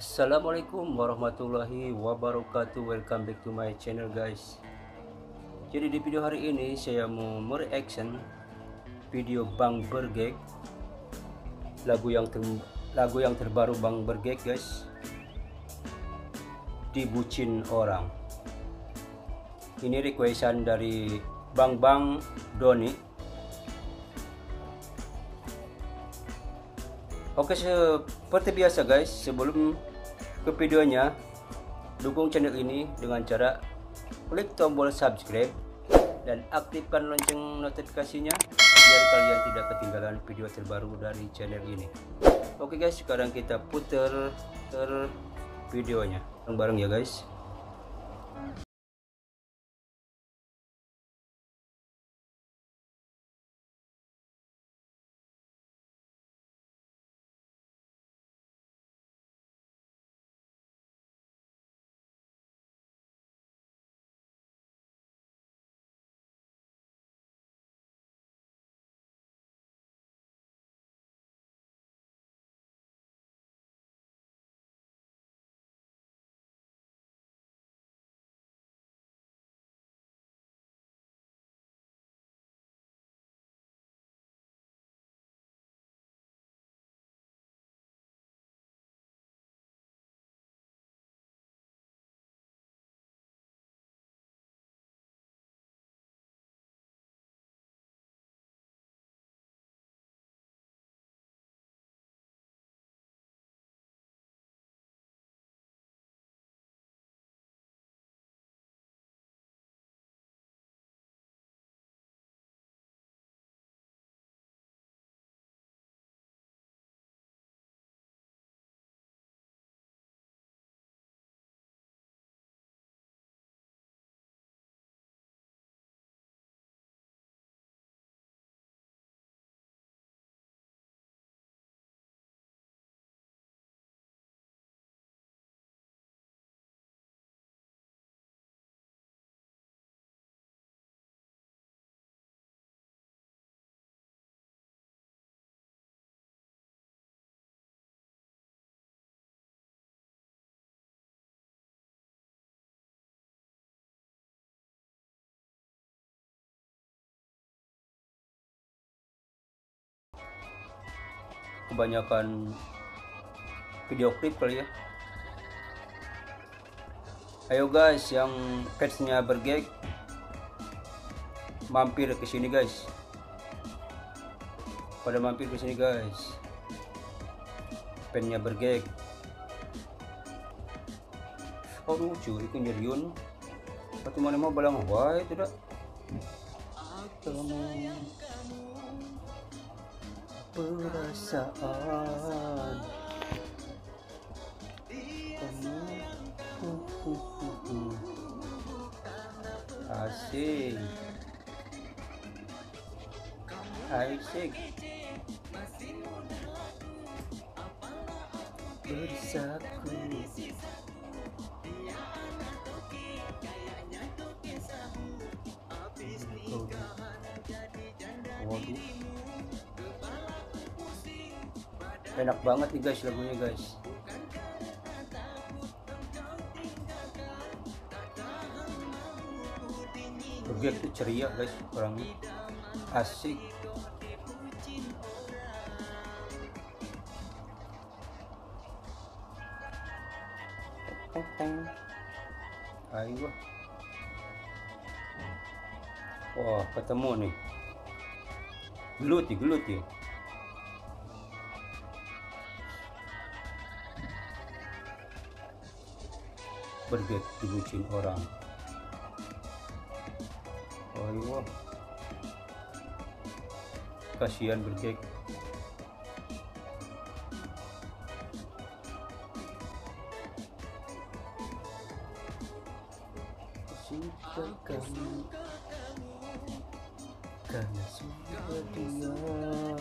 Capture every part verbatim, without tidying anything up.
Assalamualaikum warahmatullahi wabarakatuh. Welcome back to my channel guys. Jadi di video hari ini saya mau mereaction video Bang Bergek, lagu yang ter, lagu yang terbaru Bang Bergek guys, Dibucin Orang. Ini requestan dari Bang Bang Doni. Oke, seperti biasa guys, sebelum ke videonya, dukung channel ini dengan cara klik tombol subscribe dan aktifkan lonceng notifikasinya biar kalian tidak ketinggalan video terbaru dari channel ini. Oke guys, sekarang kita putar ter videonya bareng-bareng ya guys. Kebanyakan video klip kali ya. Ayo guys, yang fansnya Bergek mampir ke sini guys. Pada mampir ke sini guys. Fansnya Bergek. Oh lucu, itu nyeriun. Patu mana mau balang wae tidak. Kamu perasaan kamu asik asik bersaku. Waduh, enak banget nih guys lagunya guys. Bergek tuh ceria guys orangnya, asik. Teng teng. Ayo. Wah, ketemu nih. Gelut ya, gelut ya. Bergek dibucin orang. Ayo. Kasihan Bergek. Suka kamu karena sudah diam.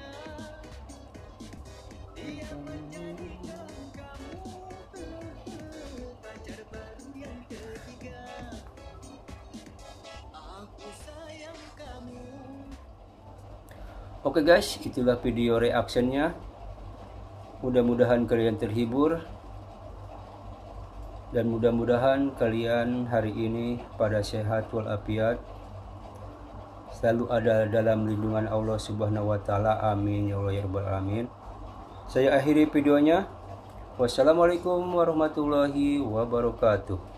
Oke guys, itulah video reactionnya. Mudah-mudahan kalian terhibur. Dan mudah-mudahan kalian hari ini pada sehat walafiat, selalu ada dalam lindungan Allah Subhanahu wa taala. Amin ya Allah ya rabbal alamin. Saya akhiri videonya. Wassalamualaikum warahmatullahi wabarakatuh.